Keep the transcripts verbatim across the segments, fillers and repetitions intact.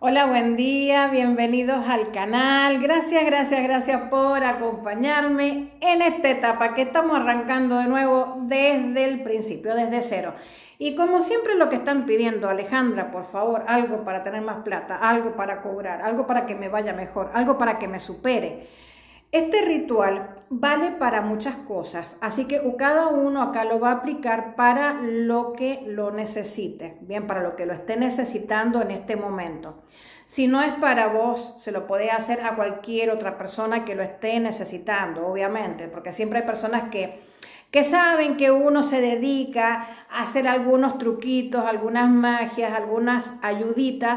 Hola, buen día, bienvenidos al canal. Gracias, gracias, gracias por acompañarme en esta etapa que estamos arrancando de nuevo desde el principio, desde cero. Y como siempre lo que están pidiendo, Alejandra, por favor, algo para tener más plata, algo para cobrar, algo para que me vaya mejor, algo para que me supere. Este ritual vale para muchas cosas, así que cada uno acá lo va a aplicar para lo que lo necesite, bien, para lo que lo esté necesitando en este momento. Si no es para vos, se lo podés hacer a cualquier otra persona que lo esté necesitando, obviamente, porque siempre hay personas que, que saben que uno se dedica a hacer algunos truquitos, algunas magias, algunas ayuditas.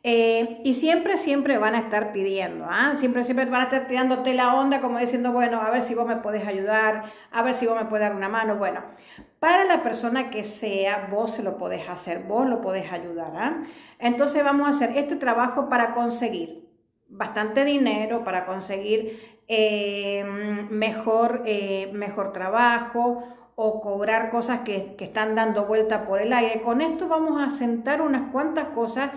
Eh, y siempre, siempre van a estar pidiendo, ¿ah? Siempre, siempre van a estar tirándote la onda como diciendo, bueno, a ver si vos me podés ayudar, a ver si vos me podés dar una mano. Bueno, para la persona que sea, vos se lo podés hacer, vos lo podés ayudar, ¿ah? Entonces vamos a hacer este trabajo para conseguir bastante dinero, para conseguir eh, mejor, eh, mejor trabajo o cobrar cosas que, que están dando vuelta por el aire. Con esto vamos a sentar unas cuantas cosas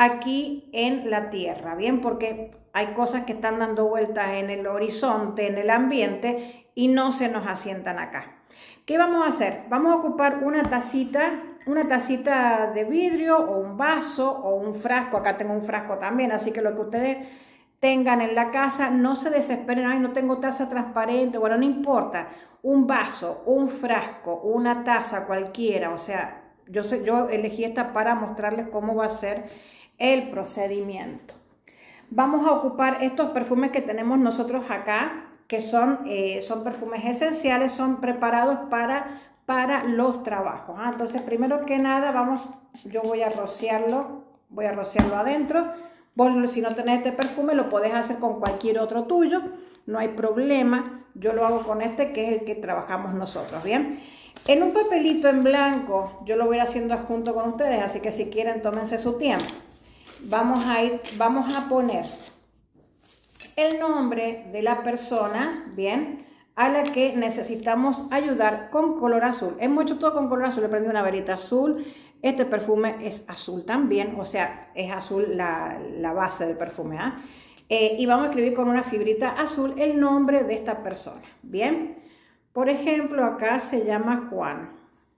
aquí en la tierra, bien, porque hay cosas que están dando vueltas en el horizonte, en el ambiente y no se nos asientan acá. ¿Qué vamos a hacer? Vamos a ocupar una tacita, una tacita de vidrio o un vaso o un frasco. Acá tengo un frasco también, así que lo que ustedes tengan en la casa, no se desesperen, ay, no tengo taza transparente, bueno, no importa, un vaso, un frasco, una taza cualquiera, o sea, yo, sé, yo elegí esta para mostrarles cómo va a ser el procedimiento. Vamos a ocupar estos perfumes que tenemos nosotros acá, que son, eh, son perfumes esenciales, son preparados para, para los trabajos. ¿ah? Entonces, primero que nada, vamos, yo voy a rociarlo, voy a rociarlo adentro. Vos, si no tenés este perfume, lo podés hacer con cualquier otro tuyo, no hay problema. Yo lo hago con este, que es el que trabajamos nosotros, ¿bien? En un papelito en blanco, yo lo voy a ir haciendo junto con ustedes, así que si quieren, tómense su tiempo. Vamos a ir, vamos a poner el nombre de la persona, bien, a la que necesitamos ayudar con color azul. Hemos hecho todo con color azul, he prendido una velita azul. Este perfume es azul también, o sea, es azul la, la base del perfume, ¿ah? Eh, y vamos a escribir con una fibrita azul el nombre de esta persona, bien. Por ejemplo, acá se llama Juan.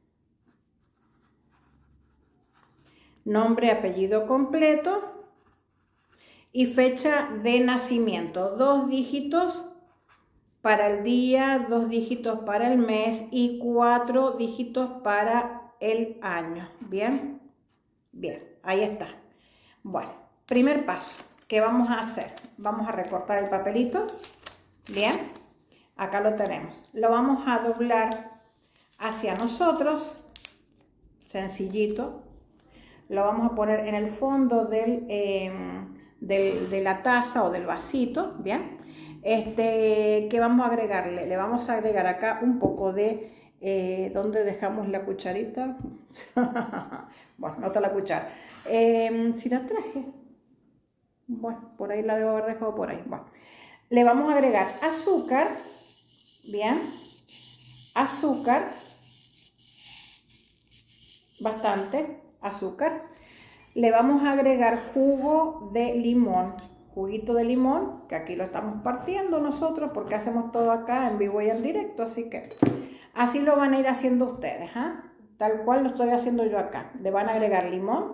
Nombre, apellido completo y fecha de nacimiento. Dos dígitos para el día, dos dígitos para el mes y cuatro dígitos para el año. ¿Bien? Bien, ahí está. Bueno, primer paso. ¿Qué vamos a hacer? Vamos a recortar el papelito. Bien, acá lo tenemos. Lo vamos a doblar hacia nosotros. Sencillito. Lo vamos a poner en el fondo del, eh, del, de la taza o del vasito, ¿bien? Este, ¿qué vamos a agregarle? Le vamos a agregar acá un poco de, eh, ¿dónde dejamos la cucharita? Bueno, no está la cuchara. Eh, si la traje, bueno, por ahí la debo haber dejado por ahí. Bueno, le vamos a agregar azúcar, ¿bien? Azúcar, bastante azúcar. Le vamos a agregar jugo de limón, juguito de limón, que aquí lo estamos partiendo nosotros porque hacemos todo acá en vivo y en directo, así que así lo van a ir haciendo ustedes, ¿ah? Tal cual lo estoy haciendo yo acá. Le van a agregar limón.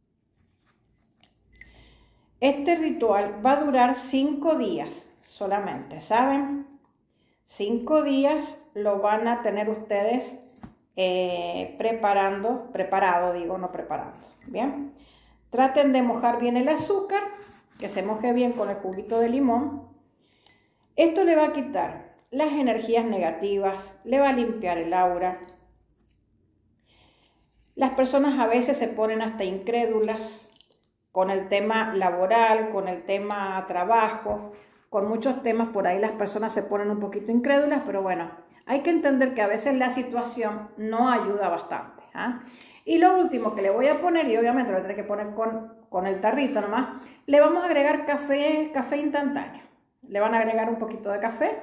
Este ritual va a durar cinco días solamente, ¿saben? Cinco días lo van a tener ustedes Eh, preparando, preparado digo, no preparando, bien. Traten de mojar bien el azúcar, que se moje bien con el juguito de limón. Esto le va a quitar las energías negativas, le va a limpiar el aura. Las personas a veces se ponen hasta incrédulas con el tema laboral, con el tema trabajo, con muchos temas por ahí las personas se ponen un poquito incrédulas, pero bueno, hay que entender que a veces la situación no ayuda bastante. ¿ah? Y lo último que le voy a poner, y obviamente lo tendré que poner con, con el tarrito nomás, le vamos a agregar café, café instantáneo. Le van a agregar un poquito de café.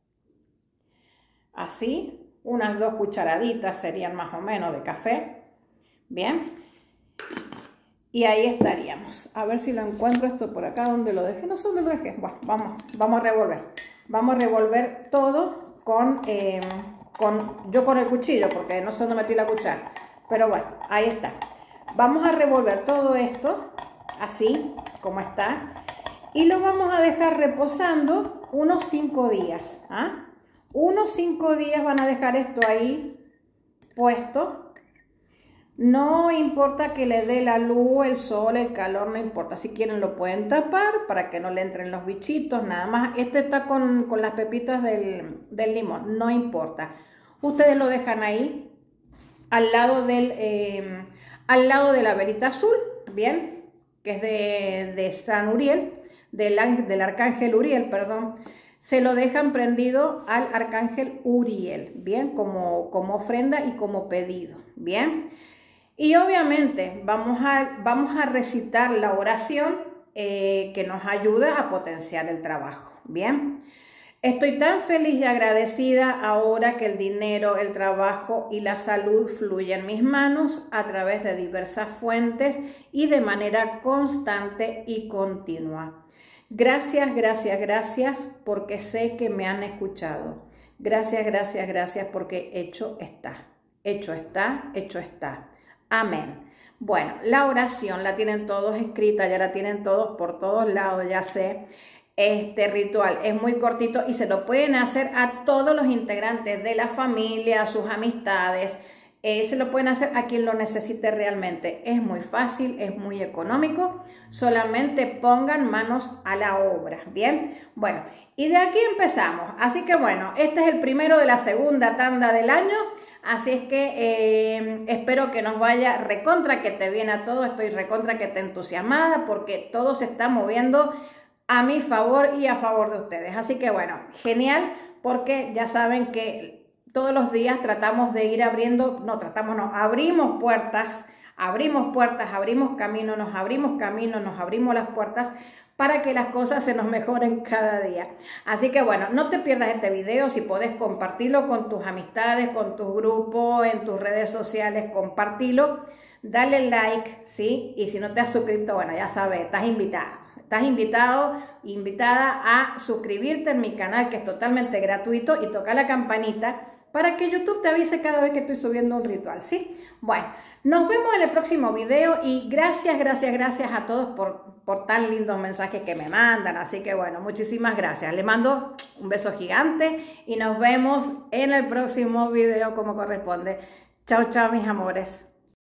Así, unas dos cucharaditas serían más o menos de café. Bien. y ahí estaríamos. A ver si lo encuentro esto por acá, donde lo dejé, no sé dónde lo dejé. Bueno, vamos, vamos a revolver. Vamos a revolver todo con, eh, con, yo con el cuchillo, porque no sé dónde metí la cuchara. Pero bueno, ahí está. Vamos a revolver todo esto, así como está. Y lo vamos a dejar reposando unos cinco días. ¿Ah? Unos cinco días van a dejar esto ahí puesto. No importa que le dé la luz, el sol, el calor, no importa. Si quieren lo pueden tapar para que no le entren los bichitos, nada más. Este está con, con las pepitas del, del limón, no importa. Ustedes lo dejan ahí, al lado del, eh, al lado de la velita azul, bien, que es de, de San Uriel, del, del arcángel Uriel, perdón. Se lo dejan prendido al arcángel Uriel, bien, como, como ofrenda y como pedido, bien. Y obviamente vamos a, vamos a recitar la oración eh, que nos ayuda a potenciar el trabajo, bien. Estoy tan feliz y agradecida ahora que el dinero, el trabajo y la salud fluyen en mis manos a través de diversas fuentes y de manera constante y continua. Gracias, gracias, gracias porque sé que me han escuchado. Gracias, gracias, gracias porque hecho está. Hecho está, hecho está. Amén. Bueno, la oración la tienen todos escrita, ya la tienen todos por todos lados, ya sé. Este ritual es muy cortito y se lo pueden hacer a todos los integrantes de la familia, a sus amistades. Eh, se lo pueden hacer a quien lo necesite realmente. Es muy fácil, es muy económico. Solamente pongan manos a la obra. Bien, bueno, y de aquí empezamos. Así que bueno, este es el primero de la segunda tanda del año. Así es que eh, espero que nos vaya recontra que te viene a todo. Estoy recontra que te entusiasmada porque todo se está moviendo a mi favor y a favor de ustedes. Así que bueno, genial, porque ya saben que todos los días tratamos de ir abriendo, no tratamos, no, abrimos puertas, abrimos puertas, abrimos caminos, nos abrimos caminos, nos abrimos las puertas para que las cosas se nos mejoren cada día. Así que bueno, no te pierdas este video. Si podés compartirlo con tus amistades, con tus grupos, en tus redes sociales, compartilo, dale like, ¿sí? Y si no te has suscrito, bueno, ya sabes, estás invitada. Estás invitado, invitada a suscribirte en mi canal, que es totalmente gratuito, y tocar la campanita para que YouTube te avise cada vez que estoy subiendo un ritual, ¿sí? Bueno, nos vemos en el próximo video y gracias, gracias, gracias a todos por, por tan lindos mensajes que me mandan. Así que bueno, muchísimas gracias. Les mando un beso gigante y nos vemos en el próximo video como corresponde. Chao, chao, mis amores.